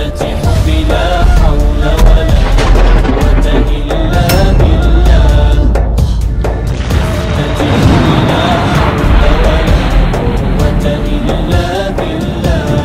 حبي لا حول ولا قوة إلا بالله. حبي لا حول ولا قوة إلا بالله.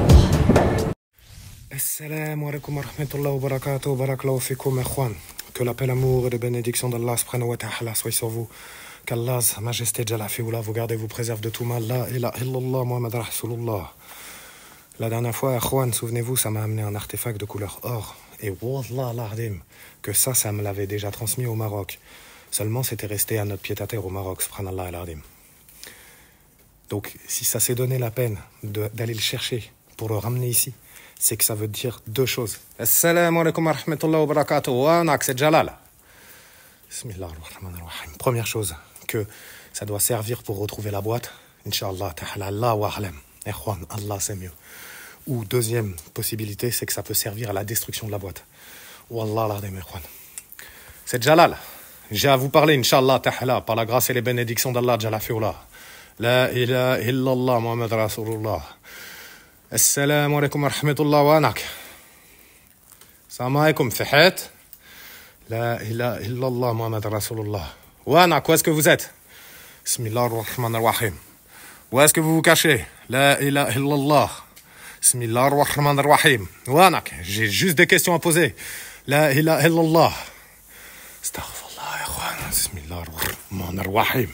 Assalamu alaikum wa rahmatullahi wa barakatuh. Barakallahu fikum, ikhwan. Que la paix, l'amour et les bénédictions d'Allah subhanahu wa ta'ala soient sur vous. Qu'Allah, sa majesté Jalla fi'oula, vous garde et vous préserve de tout mal. La ilaha illallah Muhammad Rasulullah. La dernière fois, ikhwan, souvenez-vous, ça m'a amené un artefact de couleur or. Et wallah l'ardim, que ça me l'avait déjà transmis au Maroc. Seulement, c'était resté à notre pied-à-terre au Maroc, subhanallah l'ardim. Donc, si ça s'est donné la peine d'aller le chercher pour le ramener ici, c'est que ça veut dire deux choses. Assalamu alaikum wa rahmatullahi wa barakatuh. Wa anak, c'est Jalal. Bismillahirrahmanirrahim. Première chose, que ça doit servir pour retrouver la boîte. Inch'Allah, ta'ala, Allah wa alam. Ikhwan, Allah c'est mieux. Ou deuxième possibilité, c'est que ça peut servir à la destruction de la boîte. Wallah l'ardim, ikhwan. C'est Jalal. J'ai à vous parler, Inch'Allah, ta'ala, par la grâce et les bénédictions d'Allah, Jalla fi'oula. La ilaha illallah Muhammad Rasulullah. Assalamu alaikum wa rahmatullahi wa barakatuh. Salam alaikum, fihat. La ilaha illallah Muhammad Rasulullah. Wanak, où est-ce que vous êtes? Bismillah ar-Rahman ar-Rahim. Où est-ce que vous vous cachez? La ilaha illallah. Bismillah ar-Rahman ar-Rahim. Wanak, j'ai juste des questions à poser. La ilaha illallah. Astaghfirullah, ikhwan. Bismillah ar-Rahman ar-Rahim.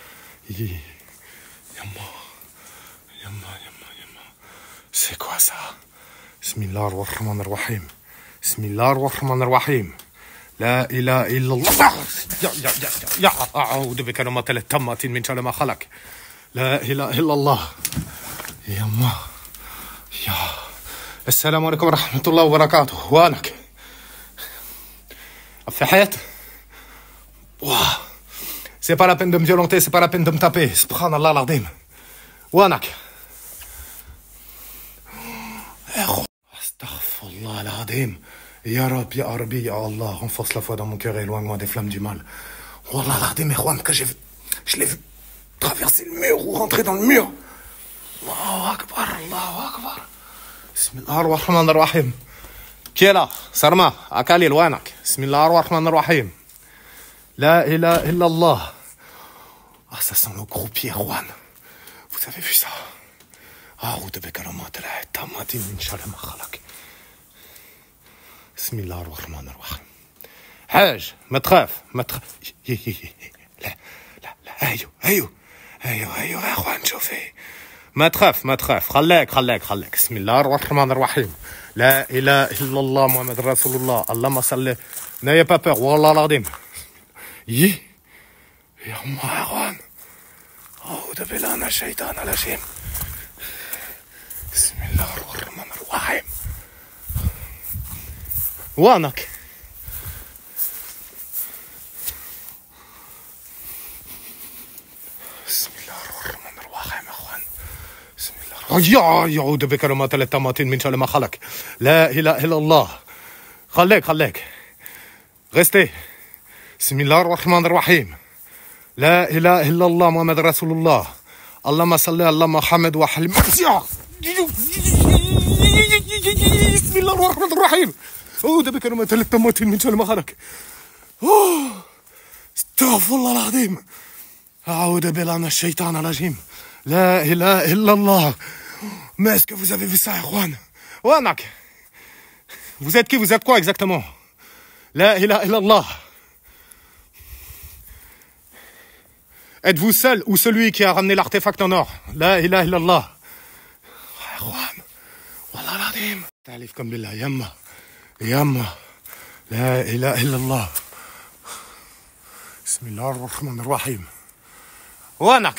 C'est quoi ça? Bismillah ar-Rahman ar-Rahim. Bismillah ar-Rahman ar-Rahim. La ilaha illallah. Ya a'udhu bi kalimatil tammatin min sharri ma khalaq. La ilaha illallah. Ya Allah. Ya. Assalamu alaikum wa rahmatullahi wa barakatuh. Wanak. Afahiyat. Ouah. C'est pas la peine de me violenter, c'est pas la peine de me taper. Subhanallah l'ardim. Wanak. Astaghfirullah al-Azim. Ya Rabbi, Ya Rabbi, Ya Allah, renforce la foi dans mon cœur et éloigne-moi des flammes du mal. Wallah al-Azim, ikhwan, que je l'ai vu traverser le mur ou rentrer dans le mur. Allahu Akbar, Allahu Akbar. Bismillah ar-Rahman ar-Rahim. Qui est là? Sarma, Akali, Wanak. Bismillah ar-Rahman ar-Rahim. La ilaha illallah. Ah, ça sent le gros pied, Juan. Vous avez vu ça? أعوذ بكلمات الله التامات من شر ما خلق. بسم الله الرحمن الرحيم. حاج ما تخاف ما تخاف. لا لا لا ايوه يا اخوان شوفي. ما تخاف خليك. بسم الله الرحمن الرحيم. لا اله الا الله محمد رسول الله. اللهم صل. n'ayez pas peur والله العظيم. يا الله يا اخوان. أعوذ بالله من الشيطان الرجيم. بسم الله الرحمن الرحيم. وانك بسم الله الرحمن الرحيم اخوان. بسم الله يعوذ بكلمات الله التامات من شر ما خلق. لا اله الا الله. خليك restez. بسم الله الرحمن الرحيم. لا اله الا الله محمد رسول الله. اللهم صل على محمد وحل. بسم الله الرحمن الرحيم. أعوذ بكلمات الله التامات من شر ما خلق. استغفر الله العظيم. أعوذ بالله من الشيطان الرجيم. لا إله إلا الله. Mais est-ce que vous avez vu ça, Juan? Wanak. Vous êtes qui? Vous êtes quoi exactement? La ilaha illallah. Êtes-vous seul ou celui qui a ramené l'artefact en or? La ilaha illallah. Juan. Wallah l'azim. Ta'alifkum billah. Yamma. La ilaha illallah. Bismillah ar-Rahman ar-Rahim. Wanak.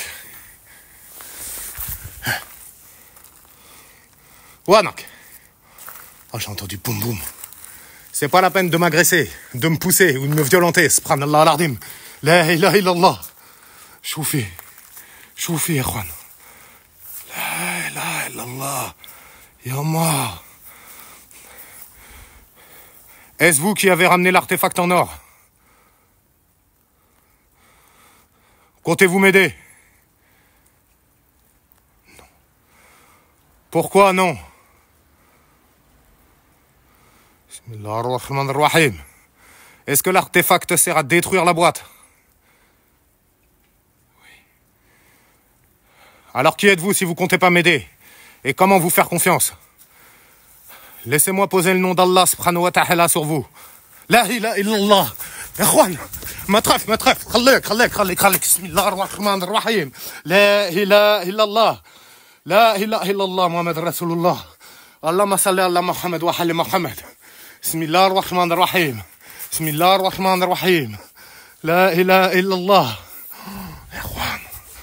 Oh, j'ai entendu boum boum. C'est pas la peine de m'agresser, de me pousser ou de me violenter. Subhanallah al-Azim. La ilaha illallah. Choufi, ikhwan. La ilaha illallah. Yamma. Est-ce vous qui avez ramené l'artefact en or? Comptez-vous m'aider? Non. Pourquoi non? Bismillah ar-Rahman ar-Rahim. Est-ce que l'artefact sert à détruire la boîte? Oui. Alors qui êtes-vous si vous comptez pas m'aider? Et comment vous faire confiance? Laissez-moi poser le nom d'Allah subhanahu wa ta'ala sur vous. La ilaha illallah. إخوان ما تخاف خليك بسم الله الرحمن الرحيم لا إله إلا الله لا إله إلا الله محمد رسول الله اللهم صل على محمد وعلى محمد بسم الله الرحمن الرحيم بسم الله الرحمن الرحيم لا إله إلا الله إخوان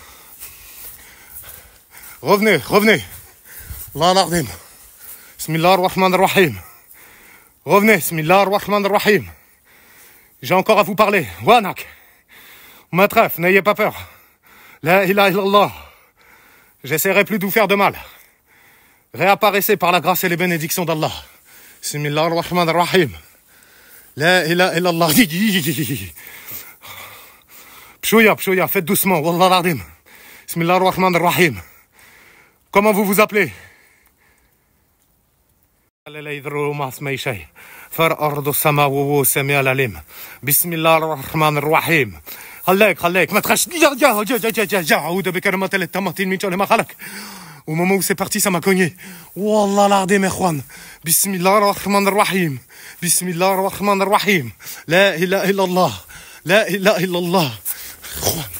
revenez الله العظيم بسم الله الرحمن الرحيم revenez بسم الله الرحمن الرحيم. J'ai encore à vous parler. Wanak. Matref, n'ayez pas peur. La ilaha illallah. J'essaierai plus de vous faire de mal. Réapparaissez par la grâce et les bénédictions d'Allah. Bismillah ar-Rahman ar-Rahim. La ilaha illallah. Pshouya, faites doucement. Wallah al-Azim. Bismillah ar-Rahman ar-Rahim. Comment vous vous appelez? فالأرض السماء وهو السميع العليم بسم الله الرحمن الرحيم. خليك ما تخش جا أعوذ بكلمات الله التامات من شر ما خلق. Au moment où c'est parti, ça m'a cogné. Wallah l'Azim, ikhwan. Bismillah ar-Rahman ar-Rahim. Bismillah ar-Rahman ar-Rahim. La ilaha illallah. La ilaha illallah. Ikhwan.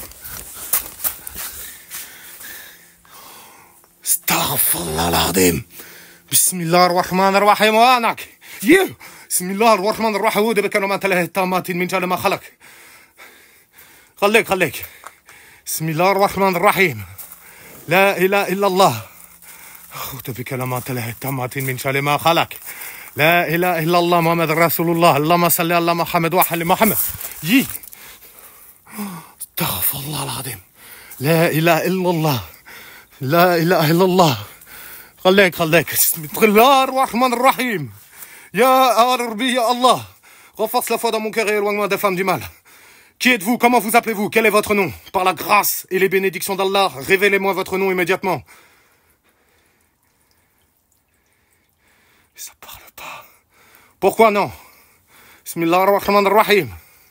Astaghfirullah l'Azim. Bismillah ar-Rahman ar-Rahim. وأناك. بسم الله الرحمن الرحيم أعوذ بكلمات الله التامات من شر ما خلق. خليك بسم الله الرحمن الرحيم لا إله إلا الله أعوذ بكلمات الله التامات من شر ما خلق. لا إله إلا الله محمد رسول الله اللهم صل على محمد وعلى محمد. استغفر الله العظيم لا إله إلا الله لا إله إلا الله. خليك بسم الله الرحمن الرحيم. Ya Rabbi, ya Allah, renforce la foi dans mon cœur et éloigne-moi des femmes du mal. Qui êtes-vous? Comment vous appelez-vous? Quel est votre nom? Par la grâce et les bénédictions d'Allah, révélez-moi votre nom immédiatement. Ça parle pas. Pourquoi non? Bismillah ar-Rahman ar-Rahim.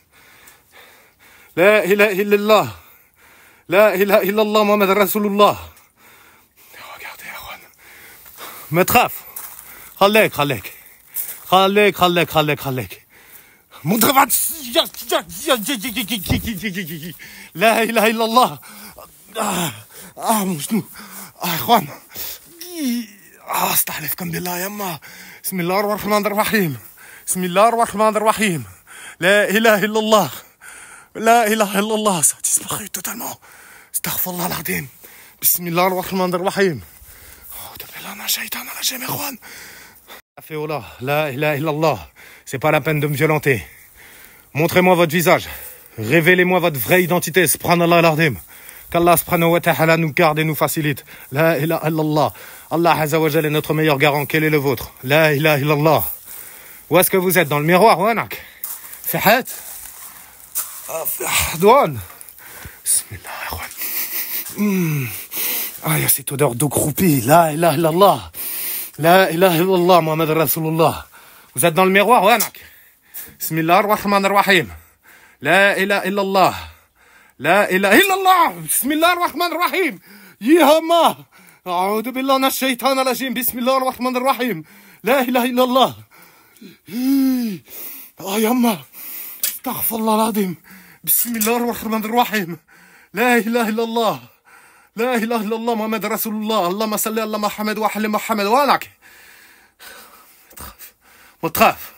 La ilaha illallah. La ilaha illallah Muhammad Rasulullah. Regardez, Aaron. Matraf. خليك مدربات لا إله إلا الله. مجنون إخوان استحلفكم بالله يما. بسم الله الرحمن الرحيم بسم الله الرحمن الرحيم لا إله إلا الله لا إله إلا الله. Ça a disparu totalement. استغفر الله العظيم. بسم الله الرحمن الرحيم. أنا شيطان على جميع إخوان. La ilaha illallah. C'est pas la peine de me violenter. Montrez-moi votre visage. Révélez-moi votre vraie identité. Subhanallah al-Azim. Qu'Allah subhanahu wa ta'ala nous garde et nous facilite. La ilaha illallah. Allah azza wa jalla est notre meilleur garant. Quel est le vôtre? La ilaha illallah. Où est-ce que vous êtes? Dans le miroir, Wanak? Fihat? Douane? Bismillah. Il y a cette odeur d'eau croupie. La ilaha illallah. La ilaha illallah Muhammad Rasulullah. Vous êtes dans le miroir, Wanak? Bismillah ar-Rahman ar-Rahim. La ilaha illallah. La ilaha illallah. Bismillah ar-Rahman ar-Rahim. Yihama. A'udhu billah minash shaitanir rajim. Bismillah ar-Rahman ar-Rahim. La ilaha illallah. Yamma. Astaghfirullah al-Azim. Bismillah ar-Rahman ar-Rahim. La ilaha illallah. لا إله إلا الله محمد رسول الله اللهم صل على محمد وعلى محمد. وأناك ما تخاف.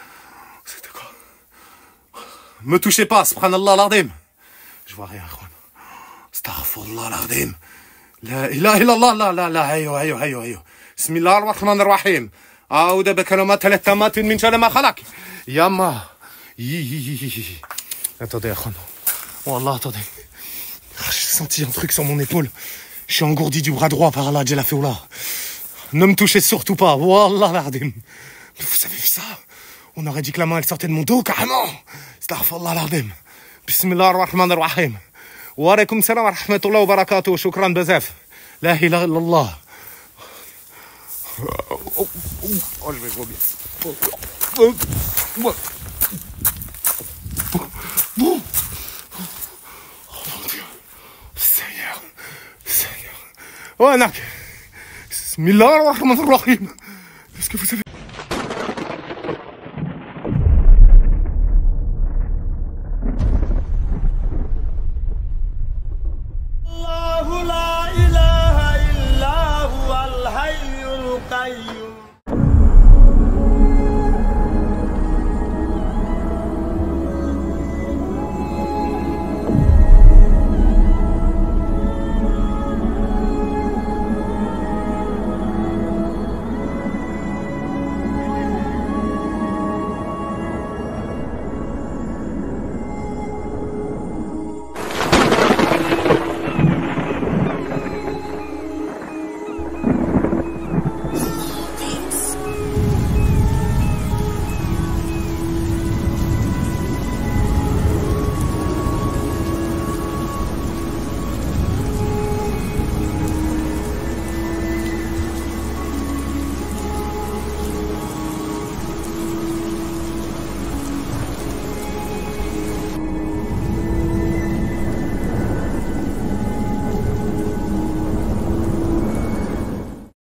Me touchez pas, subhanallah al-Azim. Je vois rien, Khwan. Astaghfirullah al-Azim. La ilaha illallah. لا هيو. بسم الله الرحمن الرحيم. أعوذ بكلمات الله التامات من شر ما خلق. ياما. Attendez, Khwan. Wallah, attendez. J'ai senti un truc sur mon épaule. Je suis engourdi du bras droit par Allah Jalla Féoula. Ne me touchez surtout pas. Wallah l'Ardim. Vous avez vu ça? On aurait dit que la main elle sortait de mon dos carrément. Astaghfirullah l'Ardim. Bismillah ar-Rahman ar-Rahim. Wa alaykum salam wa rahmatullah wa barakatuh. Shukran bezef. La ilaha illallah. Oh, je vais vomir. Seigneur, Seigneur. Oh, Anak. Bismillah ar-Rahman ar-Rahim. Est-ce que vous savez...